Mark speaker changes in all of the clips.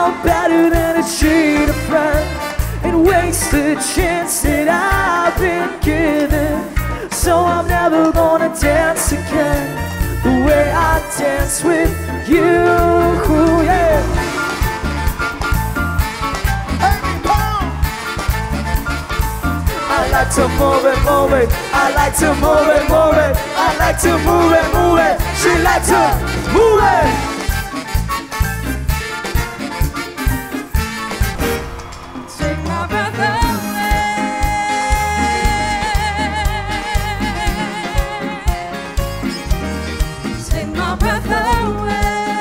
Speaker 1: I'm better than a cheated friend and waste the chance that I've been given. So I'm never gonna dance again the way I dance with you, yeah. I like to move it, move it. I like to move it, move it. I like to move it, move it. She likes to move it.
Speaker 2: Take my breath away. Take my breath away.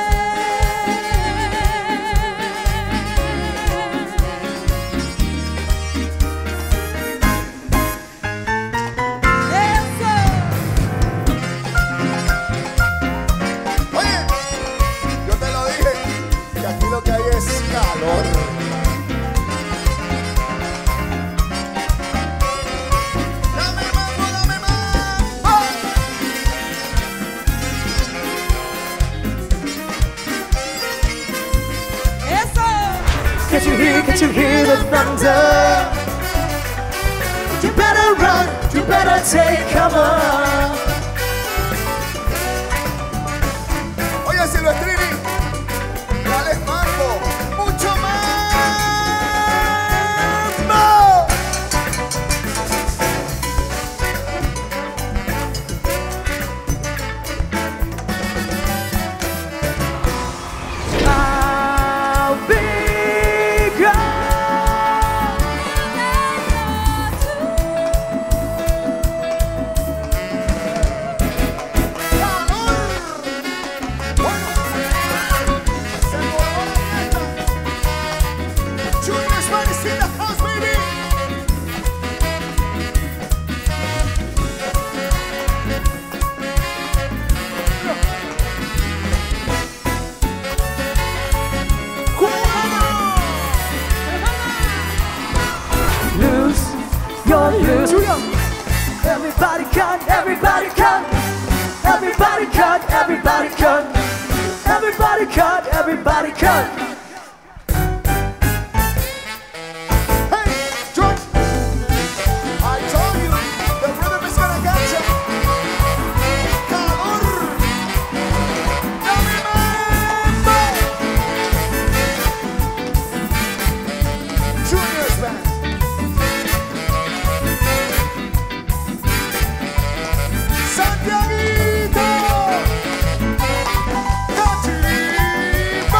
Speaker 1: Can't you hear the thunder? You better run, you better take cover.
Speaker 3: Oye, Silvestrini, dale mambo, mucho más. ¡No!
Speaker 1: I'll be lose. Everybody cut, everybody cut. Everybody cut, everybody cut. Everybody cut, everybody cut.
Speaker 3: Hey, George, I told you the rhythm is gonna get you. Calor. Dame mambo. Junior's band. Santiaguito, Cachipo.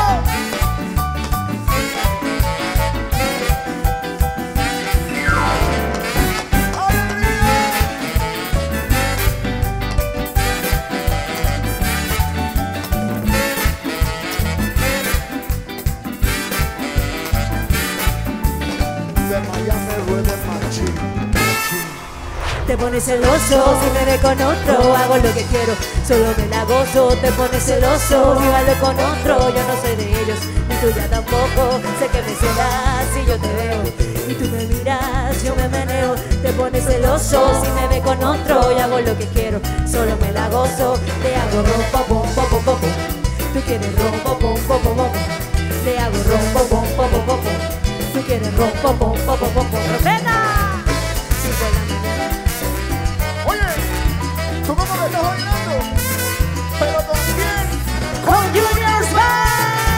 Speaker 3: De Miami Rhythm Machine.
Speaker 4: Te pones celoso si me ve con otro, hago lo que quiero, solo me la gozo. Te pones celoso si bailo con otro, yo no soy de ellos, ni tuya tampoco. Sé que me celas si yo te veo y tú me miras, yo me meneo. Te pones celoso si me ve con otro, y hago lo que quiero, solo me la gozo. Te hago rompo, pom, pom, pom, pom. Tú quieres rompo, pom, pom, pom, pom. Te hago rompo, pom, pom, pom, pom. Tú quieres rompo, pom, pom, pom, pom. ¡Rompena! 5 de la mañana.
Speaker 3: Oye, tú como me estás bailando, pero también
Speaker 1: Con Junior's Band.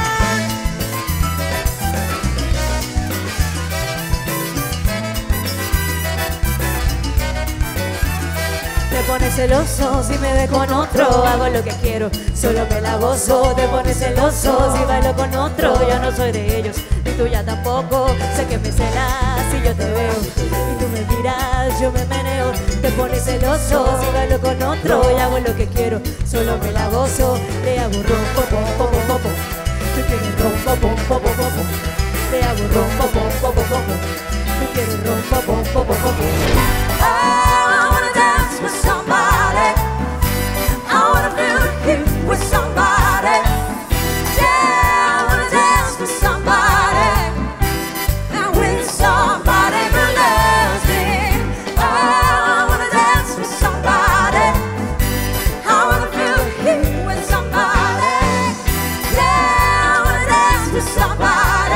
Speaker 4: Te pones celoso si me ve con otro, hago lo que quiero, solo me la gozo. Te pones celoso si bailo con otro, yo no soy de ellos, ni tuya tampoco. Sé que me celas si yo te veo y tú me miras, yo me meneo. Te pones celoso si bailo con otro, y hago lo que quiero, solo me la gozo. Le hago rompo, pom, pom, pom, pom. Tú quieres rompo, pom, pom, pom, pom. Le hago rompo, pom, pom, pom, pom. Tú quieres rompo, pom, pom, pom, pom.
Speaker 2: I wanna dance with somebody. I wanna feel with somebody. Yeah, I wanna dance with somebody. And with somebody who loves me. I wanna dance with somebody. I wanna feel with somebody. Yeah, I wanna dance with somebody.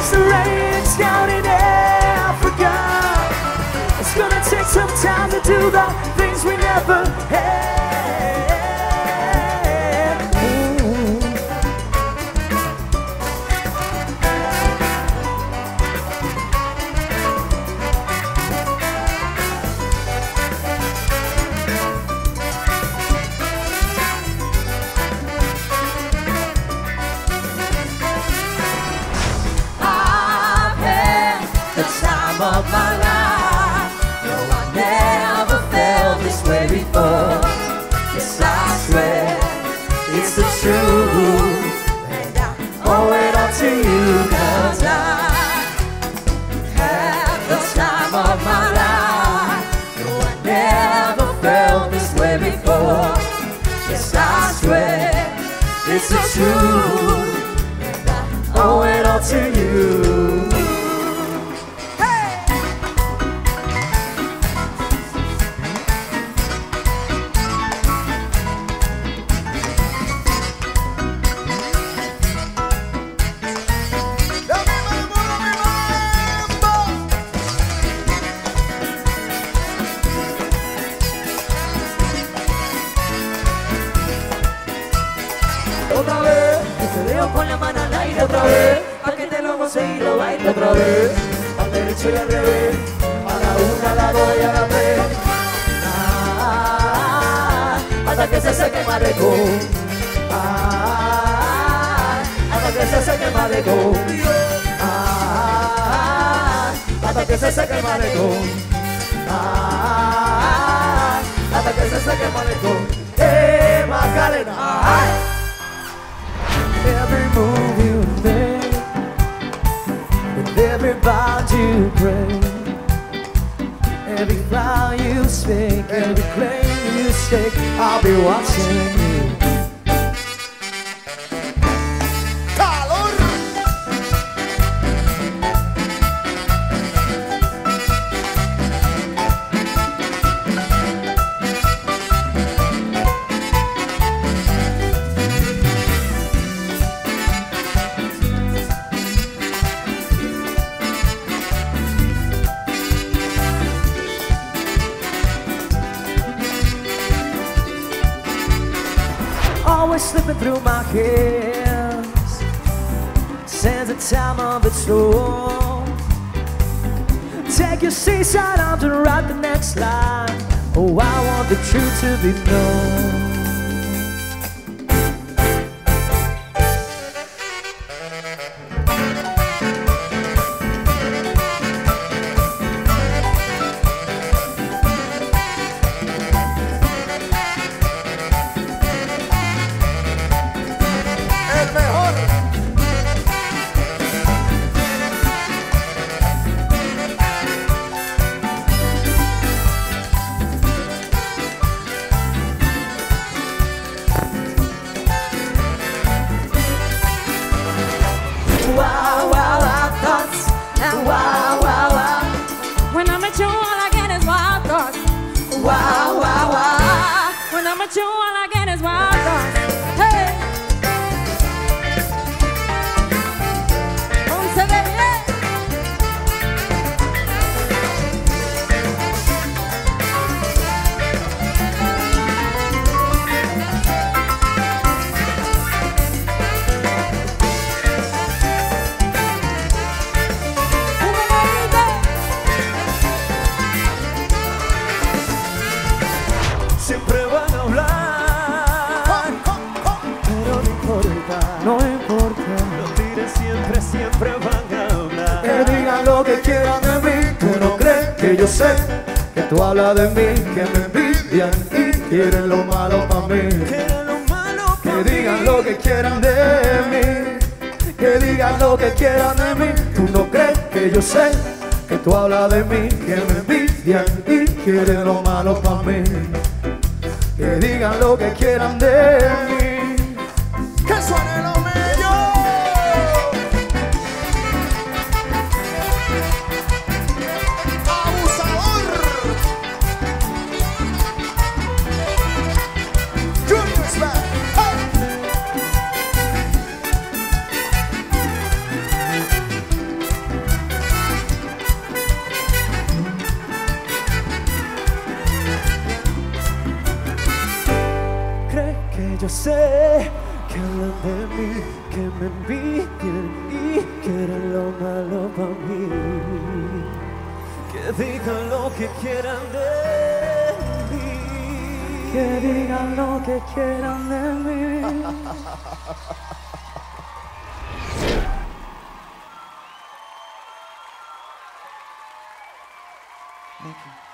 Speaker 1: as the rain's down in Africa. It's gonna take some time to do the things we never had.
Speaker 2: Of my life, no, I never felt this way before. Yes, I swear it's the truth, and I owe it all to you, 'cause I had the time of my life. No, I never felt this way before. Yes, I swear it's the truth, and I owe it all to you.
Speaker 1: Otra vez,
Speaker 4: Te veo con la mano al aire otra vez, pa' que te lo goce y lo baile
Speaker 1: otra vez, al derecho y al revés, a la una, a la dos y a la tres.
Speaker 4: hasta que se seque mareco,
Speaker 1: Hasta que se seque el malecón. Hasta que se seque el malecón. Hasta que se seque el malecón. Macarena. Every move you make, with every vow you break, every vow you speak, every claim you stake, I'll be watching you.
Speaker 3: Calor.
Speaker 1: Always slipping through my hands since the time of its storm. Take your seaside arms and write the next line. Oh, I want the truth to be known.
Speaker 3: El mejor.
Speaker 2: Wow, wow, wow, thoughts. And wow, wow, wow. When I'm at you, all I get is wild thoughts. Wow, wow, wow. When I'm at you, all I get is wild thoughts. Hey. Once again, yeah.
Speaker 1: Siempre van a hablar, pero no importa, no importa.
Speaker 5: Los tigres siempre, siempre van a hablar.
Speaker 1: Que digan lo que quieran de mí. Tú no crees que yo sé que tú hablas de mí, que me envidian y quieren lo malo para mí.
Speaker 5: Que era lo malo
Speaker 1: Que
Speaker 5: para
Speaker 1: digan
Speaker 5: mí.
Speaker 1: lo que quieran de mí, que digan lo que quieran de mí. Tú no crees que yo sé que tú hablas de mí, que me envidian y quieren lo malo para mí. Que digan lo que quieran de mí.
Speaker 3: Que suene lo mello. Abusador. Junior's back. Hey.
Speaker 1: Yo sé que hablan de mí, que me envidian y quieren lo malo para mí.
Speaker 5: Que digan lo que quieran de mí.
Speaker 1: Que digan lo que quieran de mí.
Speaker 3: Thank you.